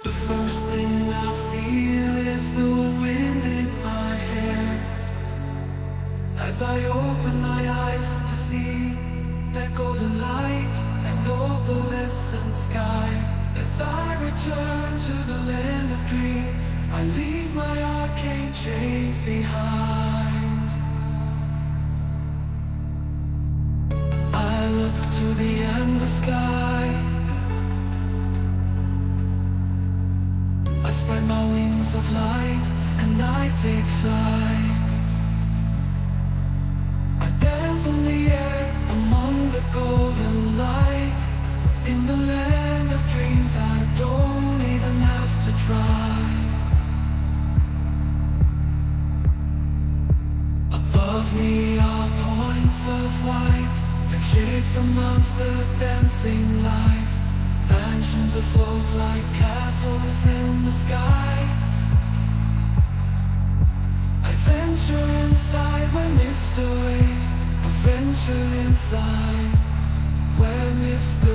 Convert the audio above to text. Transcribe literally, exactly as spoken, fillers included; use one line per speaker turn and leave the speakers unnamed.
The first thing I feel is the wind in my hair, as I open my eyes to see that golden light and opalescent sky. As I return to the land of dreams, I leave my arcane chains behind. I look to the endless sky, I spread my wings of light and I take flight. I dance in the air among the golden light. In the land of dreams I don't even have to try. Above me are points of white, like shapes amongst the dancing light. Mansions afloat like castles in the sky. I venture inside where mist awaits. I venture inside where mist awaits.